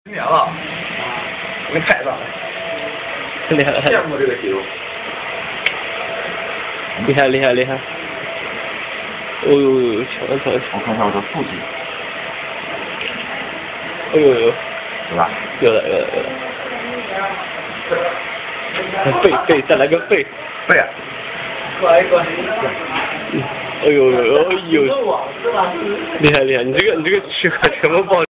10年了，没太大， 厉害， 羡慕这个肌肉。 厉害厉害厉害！哦呦，瞧瞧， 我看一下我的腹肌。 哦呦呦， 有吧？ 有了有了有了。背，再来个背。 背啊！ 过来。哎呦呦哎呦！厉害厉害！你这个全部爆。